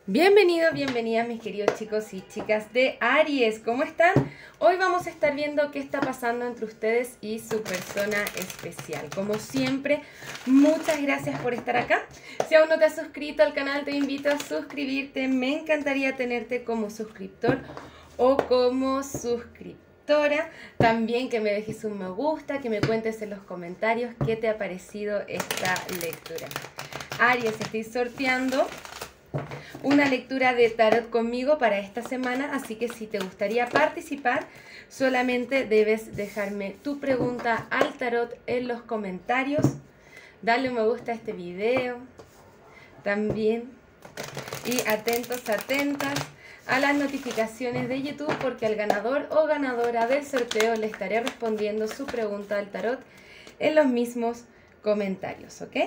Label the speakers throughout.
Speaker 1: Bienvenidos, bienvenidas mis queridos chicos y chicas de Aries, ¿cómo están? Hoy vamos a estar viendo qué está pasando entre ustedes y su persona especial. Como siempre, muchas gracias por estar acá. Si aún no te has suscrito al canal, te invito a suscribirte. Me encantaría tenerte como suscriptor o como suscriptora. También que me dejes un me gusta, que me cuentes en los comentarios qué te ha parecido esta lectura. Aries, estoy sorteando una lectura de tarot conmigo para esta semana, así que si te gustaría participar, solamente debes dejarme tu pregunta al tarot en los comentarios, darle un me gusta a este video también y atentos, atentas a las notificaciones de YouTube, porque al ganador o ganadora del sorteo le estaré respondiendo su pregunta al tarot en los mismos comentarios, ¿ok?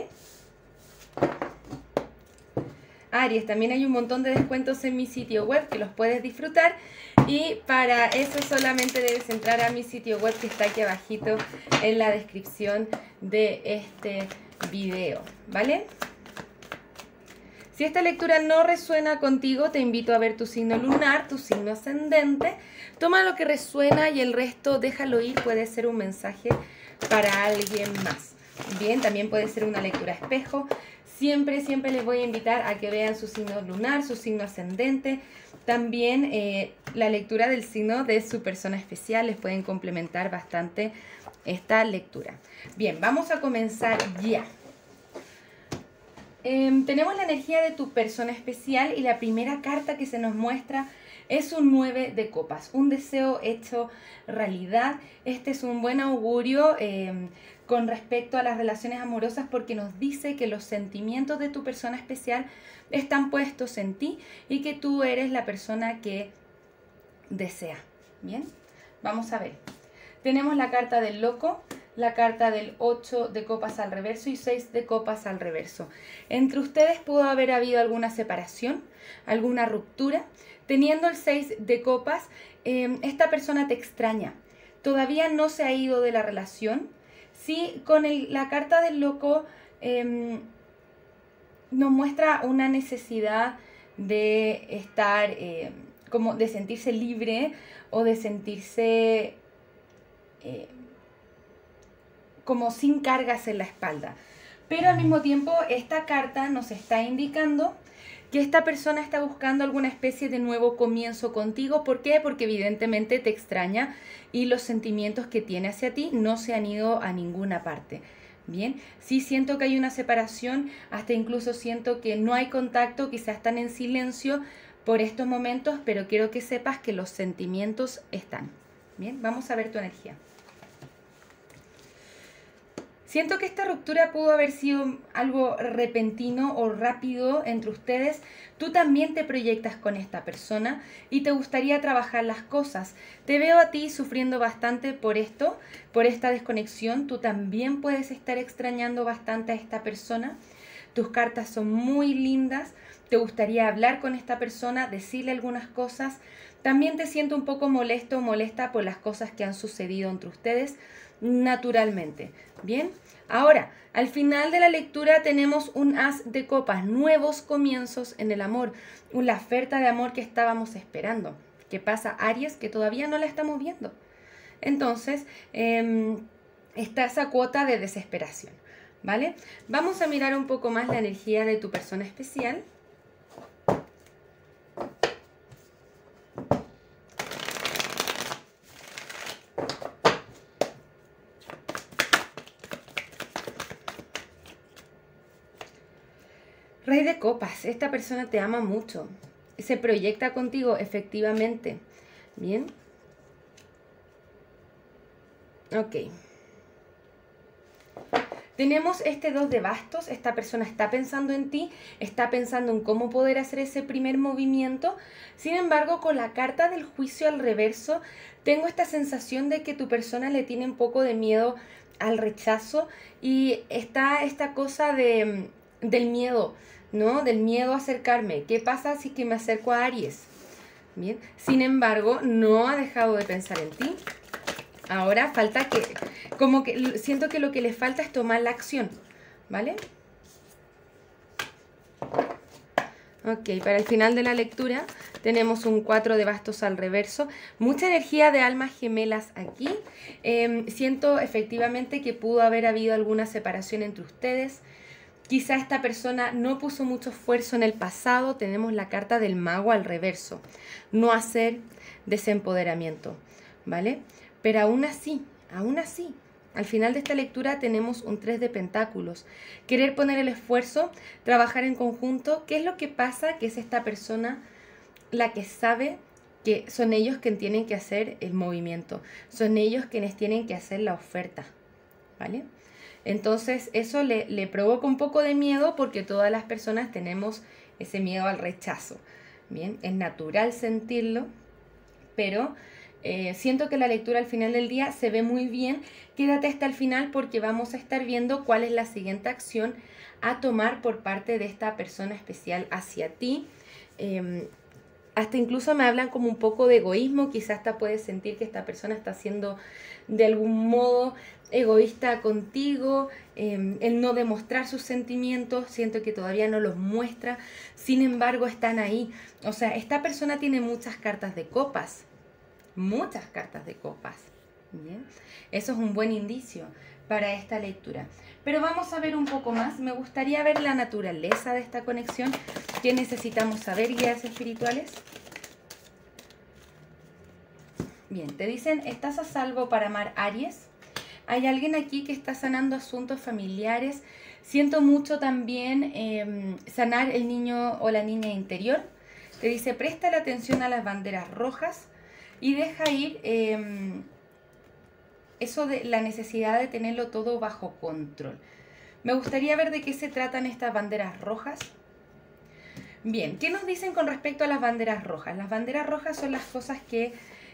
Speaker 1: Aries, también hay un montón de descuentos en mi sitio web que los puedes disfrutar, y para eso solamente debes entrar a mi sitio web que está aquí abajito en la descripción de este video, ¿vale? Si esta lectura no resuena contigo, te invito a ver tu signo lunar, tu signo ascendente. Toma lo que resuena y el resto déjalo ir, puede ser un mensaje para alguien más. Bien, también puede ser una lectura espejo. Siempre les voy a invitar a que vean su signo lunar, su signo ascendente. También la lectura del signo de su persona especial. Les pueden complementar bastante esta lectura. Bien, vamos a comenzar ya. Tenemos la energía de tu persona especial y la primera carta que se nos muestra es un 9 de copas, un deseo hecho realidad. Este es un buen augurio con respecto a las relaciones amorosas, porque nos dice que los sentimientos de tu persona especial están puestos en ti y que tú eres la persona que desea. Bien, vamos a ver. Tenemos la carta del loco, la carta del 8 de copas al reverso y 6 de copas al reverso. Entre ustedes pudo haber habido alguna separación, alguna ruptura. Teniendo el 6 de copas, esta persona te extraña. Todavía no se ha ido de la relación. Sí, con la carta del loco nos muestra una necesidad de estar, como de sentirse libre o de sentirse como sin cargas en la espalda. Pero al mismo tiempo esta carta nos está indicando que esta persona está buscando alguna especie de nuevo comienzo contigo. ¿Por qué? Porque evidentemente te extraña y los sentimientos que tiene hacia ti no se han ido a ninguna parte. Bien, sí siento que hay una separación, hasta incluso siento que no hay contacto, quizás están en silencio por estos momentos, pero quiero que sepas que los sentimientos están. Bien, vamos a ver tu energía. Siento que esta ruptura pudo haber sido algo repentino o rápido entre ustedes. Tú también te proyectas con esta persona y te gustaría trabajar las cosas. Te veo a ti sufriendo bastante por esto, por esta desconexión. Tú también puedes estar extrañando bastante a esta persona. Tus cartas son muy lindas. Te gustaría hablar con esta persona, decirle algunas cosas. También te siento un poco molesto o molesta por las cosas que han sucedido entre ustedes naturalmente. Bien, ahora al final de la lectura tenemos un as de copas, nuevos comienzos en el amor, la oferta de amor que estábamos esperando. ¿Qué pasa, Aries? Que todavía no la estamos viendo. Entonces está esa cuota de desesperación, ¿vale? Vamos a mirar un poco más la energía de tu persona especial. Rey de copas, esta persona te ama mucho, se proyecta contigo efectivamente. Bien. Ok. Tenemos este 2 de bastos, esta persona está pensando en ti, está pensando en cómo poder hacer ese primer movimiento. Sin embargo, con la carta del juicio al reverso, tengo esta sensación de que tu persona le tiene un poco de miedo al rechazo, y está esta cosa del miedo, ¿no? Del miedo a acercarme. ¿Qué pasa si que me acerco a Aries? Bien. Sin embargo, no ha dejado de pensar en ti. Ahora falta que, como que siento que lo que le falta es tomar la acción, ¿vale? Ok, para el final de la lectura tenemos un 4 de bastos al reverso. Mucha energía de almas gemelas aquí. Siento efectivamente que pudo haber habido alguna separación entre ustedes. Quizá esta persona no puso mucho esfuerzo en el pasado. Tenemos la carta del mago al reverso. No hacer, desempoderamiento, ¿vale? Pero aún así, al final de esta lectura tenemos un 3 de pentáculos. Querer poner el esfuerzo, trabajar en conjunto. ¿Qué es lo que pasa? Que es esta persona la que sabe que son ellos quienes tienen que hacer el movimiento. Son ellos quienes tienen que hacer la oferta, ¿vale? Entonces eso le provoca un poco de miedo porque todas las personas tenemos ese miedo al rechazo. Bien, es natural sentirlo, pero siento que la lectura al final del día se ve muy bien. Quédate hasta el final porque vamos a estar viendo cuál es la siguiente acción a tomar por parte de esta persona especial hacia ti. Hasta incluso me hablan como un poco de egoísmo. Quizás hasta puedes sentir que esta persona está siendo de algún modo egoísta contigo, el no demostrar sus sentimientos. Siento que todavía no los muestra, sin embargo están ahí. O sea, esta persona tiene muchas cartas de copas. Muchas cartas de copas. ¿Bien? Eso es un buen indicio para esta lectura. Pero vamos a ver un poco más. Me gustaría ver la naturaleza de esta conexión. ¿Qué necesitamos saber, guías espirituales? Bien, te dicen, ¿estás a salvo para amar, Aries? Hay alguien aquí que está sanando asuntos familiares. Siento mucho también sanar el niño o la niña interior. Te dice, presta la atención a las banderas rojas y deja ir eso de la necesidad de tenerlo todo bajo control. Me gustaría ver de qué se tratan estas banderas rojas. Bien, ¿qué nos dicen con respecto a las banderas rojas? Las banderas rojas son las cosas que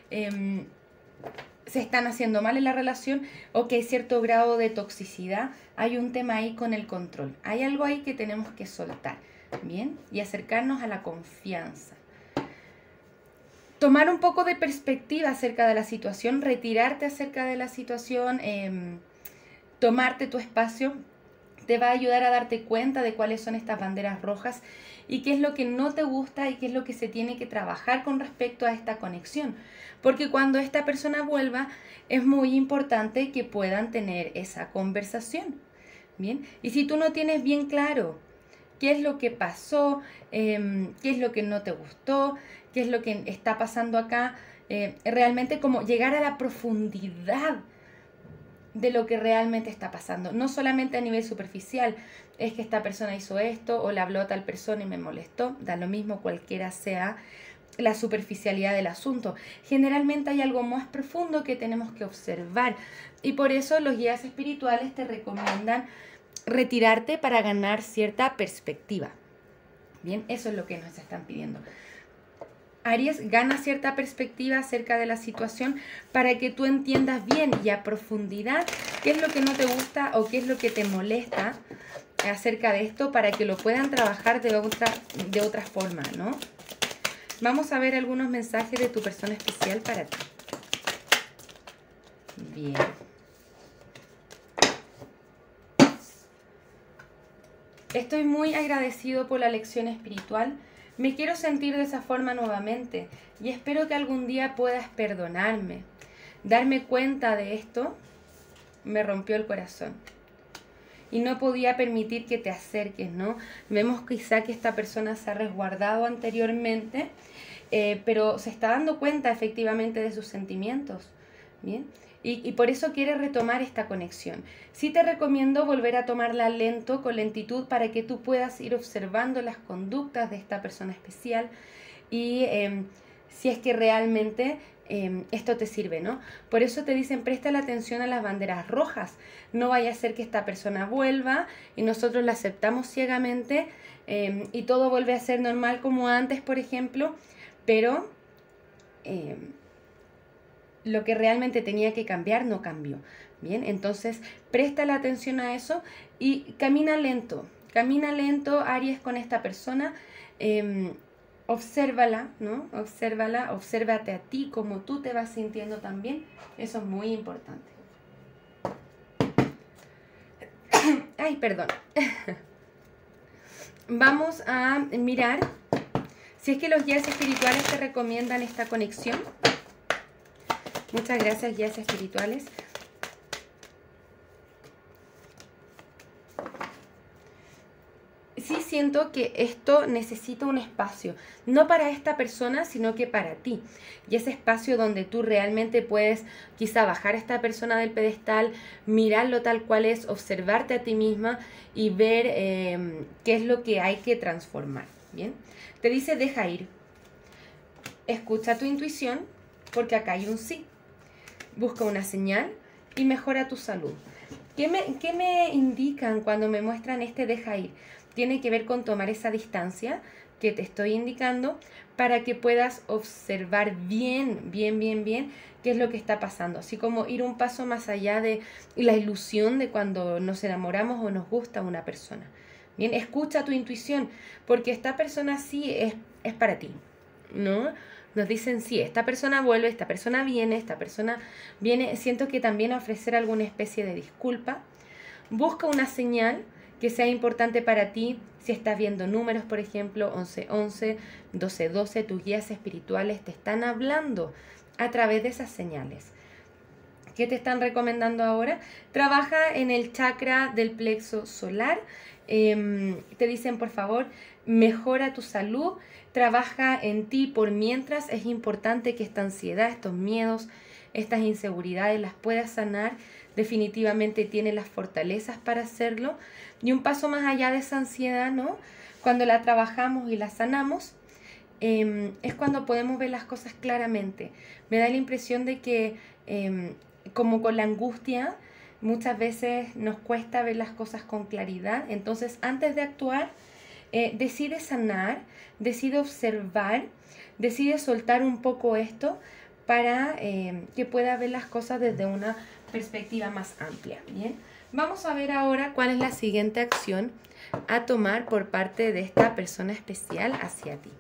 Speaker 1: se están haciendo mal en la relación o que hay cierto grado de toxicidad. Hay un tema ahí con el control. Hay algo ahí que tenemos que soltar, ¿bien? Y acercarnos a la confianza. Tomar un poco de perspectiva acerca de la situación, retirarte acerca de la situación, tomarte tu espacio, te va a ayudar a darte cuenta de cuáles son estas banderas rojas y qué es lo que no te gusta y qué es lo que se tiene que trabajar con respecto a esta conexión. Porque cuando esta persona vuelva, es muy importante que puedan tener esa conversación, ¿bien? Y si tú no tienes bien claro qué es lo que pasó, qué es lo que no te gustó, qué es lo que está pasando acá, realmente como llegar a la profundidad de lo que realmente está pasando. No solamente a nivel superficial, es que esta persona hizo esto o le habló a tal persona y me molestó, da lo mismo cualquiera sea la superficialidad del asunto. Generalmente hay algo más profundo que tenemos que observar y por eso los guías espirituales te recomiendan retirarte para ganar cierta perspectiva. Bien, eso es lo que nos están pidiendo. Aries, gana cierta perspectiva acerca de la situación para que tú entiendas bien y a profundidad qué es lo que no te gusta o qué es lo que te molesta acerca de esto para que lo puedan trabajar de otra forma, ¿no? Vamos a ver algunos mensajes de tu persona especial para ti. Bien. Estoy muy agradecido por la lección espiritual. Me quiero sentir de esa forma nuevamente y espero que algún día puedas perdonarme. Darme cuenta de esto me rompió el corazón y no podía permitir que te acerques, ¿no? Vemos quizá que esta persona se ha resguardado anteriormente, pero se está dando cuenta efectivamente de sus sentimientos, ¿bien? Y por eso quiere retomar esta conexión. Sí te recomiendo volver a tomarla lento, con lentitud, para que tú puedas ir observando las conductas de esta persona especial y si es que realmente esto te sirve, ¿no? Por eso te dicen, presta la atención a las banderas rojas. No vaya a ser que esta persona vuelva y nosotros la aceptamos ciegamente y todo vuelve a ser normal como antes, por ejemplo, pero lo que realmente tenía que cambiar no cambió. Bien, entonces presta la atención a eso y camina lento, Aries, con esta persona. Obsérvala, ¿no? Obsérvala, obsérvate a ti, como tú te vas sintiendo también. Eso es muy importante. Ay, perdón. vamos a mirar si es que los guías espirituales te recomiendan esta conexión. Muchas gracias, guías espirituales. Sí siento que esto necesita un espacio, no para esta persona, sino que para ti. Y ese espacio donde tú realmente puedes quizá bajar a esta persona del pedestal, mirarlo tal cual es, observarte a ti misma y ver qué es lo que hay que transformar. ¿Bien? Te dice deja ir. Escucha tu intuición, porque acá hay un sí. Busca una señal y mejora tu salud. ¿Qué me indican cuando me muestran este deja ir? Tiene que ver con tomar esa distancia que te estoy indicando para que puedas observar bien qué es lo que está pasando. Así como ir un paso más allá de la ilusión de cuando nos enamoramos o nos gusta una persona. Bien, escucha tu intuición, porque esta persona sí es para ti, ¿no? Nos dicen, sí, esta persona vuelve, esta persona viene, siento que también ofrecer alguna especie de disculpa. Busca una señal que sea importante para ti. Si estás viendo números, por ejemplo, 1111, 1212, tus guías espirituales te están hablando a través de esas señales. ¿Qué te están recomendando ahora? Trabaja en el chakra del plexo solar. Te dicen, por favor, mejora tu salud, trabaja en ti por mientras. Es importante que esta ansiedad, estos miedos, estas inseguridades las puedas sanar. Definitivamente tiene las fortalezas para hacerlo. Y un paso más allá de esa ansiedad, ¿no? Cuando la trabajamos y la sanamos, es cuando podemos ver las cosas claramente. Me da la impresión de que, como con la angustia, muchas veces nos cuesta ver las cosas con claridad. Entonces, antes de actuar, decide sanar, decide observar, decide soltar un poco esto para que pueda ver las cosas desde una perspectiva más amplia. Bien, vamos a ver ahora cuál es la siguiente acción a tomar por parte de esta persona especial hacia ti.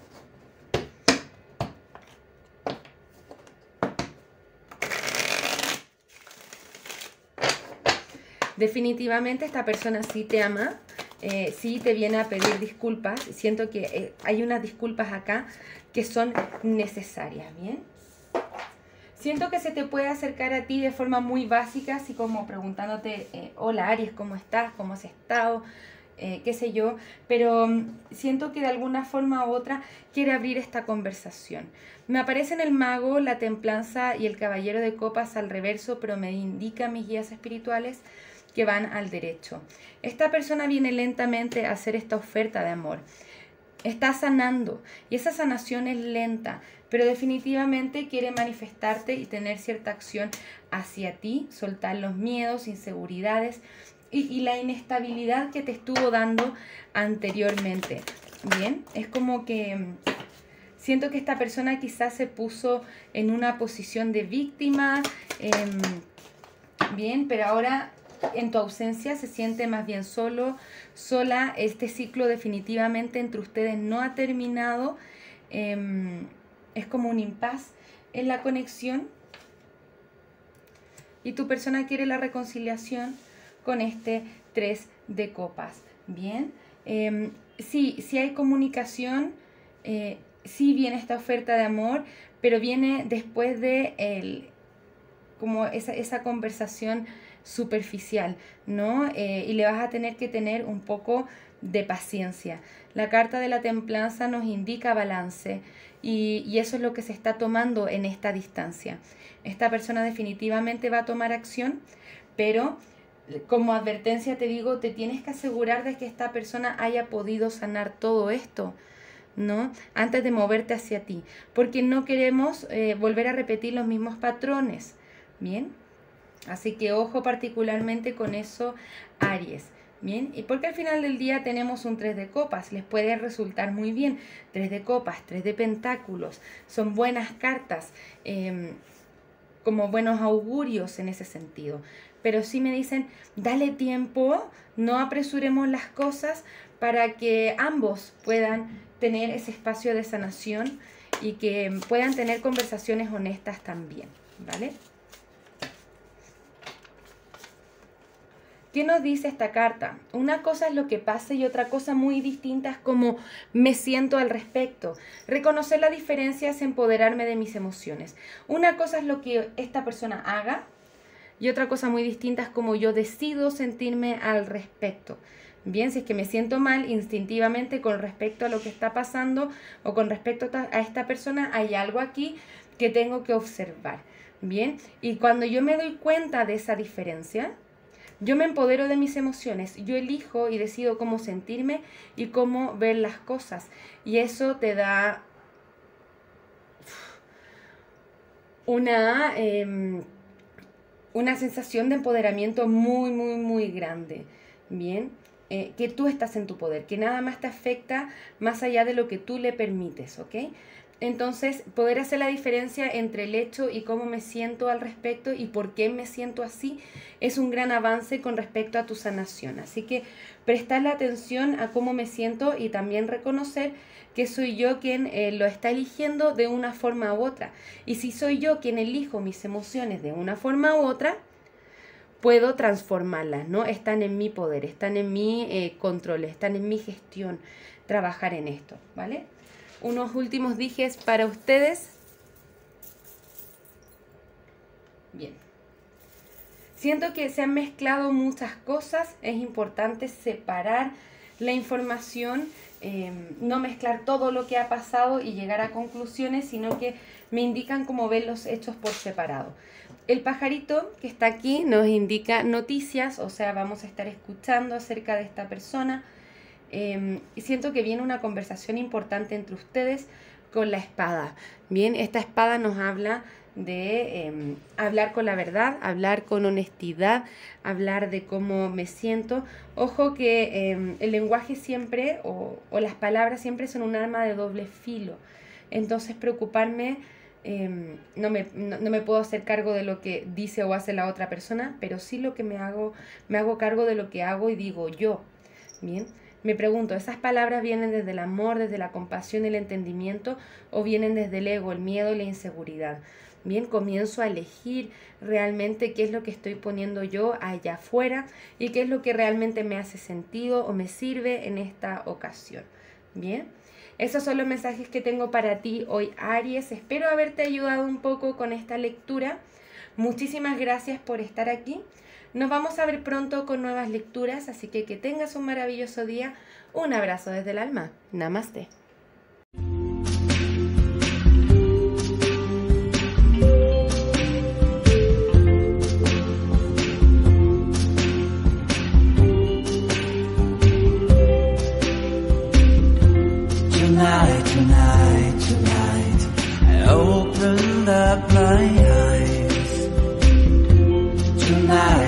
Speaker 1: Definitivamente esta persona sí te ama, sí te viene a pedir disculpas. Siento que hay unas disculpas acá que son necesarias, ¿bien? Siento que se te puede acercar a ti de forma muy básica, así como preguntándote, hola Aries, ¿cómo estás? ¿Cómo has estado? Qué sé yo, pero siento que de alguna forma u otra quiere abrir esta conversación. Me aparecen el mago, la templanza y el caballero de copas al reverso, pero me indican mis guías espirituales que van al derecho. Esta persona viene lentamente a hacer esta oferta de amor. Está sanando y esa sanación es lenta, pero definitivamente quiere manifestarte y tener cierta acción hacia ti, soltar los miedos, inseguridades y la inestabilidad que te estuvo dando anteriormente. Bien, es como que siento que esta persona quizás se puso en una posición de víctima, bien, pero ahora en tu ausencia se siente más bien solo, sola. Este ciclo definitivamente entre ustedes no ha terminado. Es como un impas en la conexión. Y tu persona quiere la reconciliación con este 3 de copas. Bien. Sí hay comunicación. Sí viene esta oferta de amor, pero viene después de como esa conversación superficial, ¿no? Y le vas a tener que tener un poco de paciencia. La carta de la templanza nos indica balance y eso es lo que se está tomando en esta distancia. Esta persona definitivamente va a tomar acción, pero como advertencia te digo, te tienes que asegurar de que esta persona haya podido sanar todo esto, ¿no? Antes de moverte hacia ti, porque no queremos volver a repetir los mismos patrones, ¿bien? Así que ojo particularmente con eso, Aries. Bien, y porque al final del día tenemos un 3 de copas, les puede resultar muy bien. 3 de copas, 3 de pentáculos, son buenas cartas, como buenos augurios en ese sentido. Pero sí me dicen, dale tiempo, no apresuremos las cosas para que ambos puedan tener ese espacio de sanación y que puedan tener conversaciones honestas también, ¿vale? ¿Qué nos dice esta carta? Una cosa es lo que pasa y otra cosa muy distinta es cómo me siento al respecto. Reconocer la diferencia es empoderarme de mis emociones. Una cosa es lo que esta persona haga y otra cosa muy distinta es cómo yo decido sentirme al respecto. Bien, si es que me siento mal instintivamente con respecto a lo que está pasando o con respecto a esta persona, hay algo aquí que tengo que observar. Bien, y cuando yo me doy cuenta de esa diferencia, yo me empodero de mis emociones, yo elijo y decido cómo sentirme y cómo ver las cosas. Y eso te da una sensación de empoderamiento muy, muy, muy grande. Bien, que tú estás en tu poder, que nada más te afecta más allá de lo que tú le permites, ¿ok? Entonces, poder hacer la diferencia entre el hecho y cómo me siento al respecto y por qué me siento así es un gran avance con respecto a tu sanación. Así que prestarle atención a cómo me siento y también reconocer que soy yo quien lo está eligiendo de una forma u otra. Y si soy yo quien elijo mis emociones de una forma u otra, puedo transformarlas, ¿no? Están en mi poder, están en mi control, están en mi gestión, trabajar en esto, ¿vale? Unos últimos dijes para ustedes. Bien. Siento que se han mezclado muchas cosas. Es importante separar la información, no mezclar todo lo que ha pasado y llegar a conclusiones, sino que me indican cómo ver los hechos por separado. El pajarito que está aquí nos indica noticias, o sea, vamos a estar escuchando acerca de esta persona. Y siento que viene una conversación importante entre ustedes con la espada. Bien, esta espada nos habla de hablar con la verdad, hablar con honestidad, hablar de cómo me siento. Ojo que el lenguaje siempre o las palabras siempre son un arma de doble filo. Entonces preocuparme, no me puedo hacer cargo de lo que dice o hace la otra persona, pero sí lo que me hago cargo de lo que hago y digo yo. Bien. Me pregunto, ¿esas palabras vienen desde el amor, desde la compasión y el entendimiento o vienen desde el ego, el miedo y la inseguridad? Bien, comienzo a elegir realmente qué es lo que estoy poniendo yo allá afuera y qué es lo que realmente me hace sentido o me sirve en esta ocasión. Bien, esos son los mensajes que tengo para ti hoy, Aries. Espero haberte ayudado un poco con esta lectura. Muchísimas gracias por estar aquí. Nos vamos a ver pronto con nuevas lecturas, así que tengas un maravilloso día. Un abrazo desde el alma. Namaste.
Speaker 2: Tonight, I opened up my eyes. Tonight